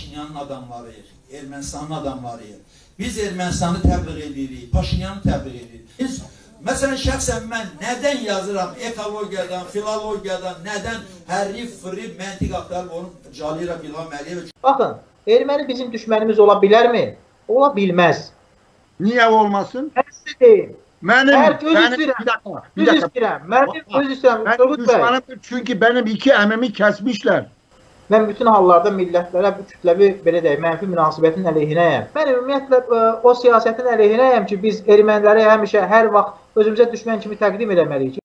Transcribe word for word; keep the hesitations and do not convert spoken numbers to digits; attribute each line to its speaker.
Speaker 1: Paşinyanın adamlarıyıq, Ermənistanın adamlarıyıq. Biz Ermənistanı təbliğ edirik, Paşinyanı təbliğ edirik. Biz, məsələn, şəxsən mən nədən yazıram, ekologiyadan, filologiyadan, nədən hərrif, fırrif, məntiq axtarıb onu calayıram İlham Əliyevə.
Speaker 2: Baxın, erməni bizim düşmənimiz ola bilərmi? Ola bilməz.
Speaker 3: Niye olmasın?
Speaker 2: Mən sizə deyim.
Speaker 3: Benim,
Speaker 2: Eğer göz
Speaker 3: benim,
Speaker 2: üstürəm,
Speaker 3: bir dakika, bir
Speaker 2: göz
Speaker 3: dakika.
Speaker 2: üstürəm, mənim göz üstürəm,
Speaker 3: Ben
Speaker 2: Turgut Bəy.
Speaker 3: düşmanımdır çünkü benim iki emimi kesmişler.
Speaker 2: Mən bütün hallarda millətlərə bu kütləvi, belə deyək, mənfi münasibətin əleyhinəyəm. Mən ümumiyyətlə o siyasətin əleyhinəyəm ki, biz erməniləri həmişə, hər vaxt özümüzə düşmən kimi təqdim eləməliyik.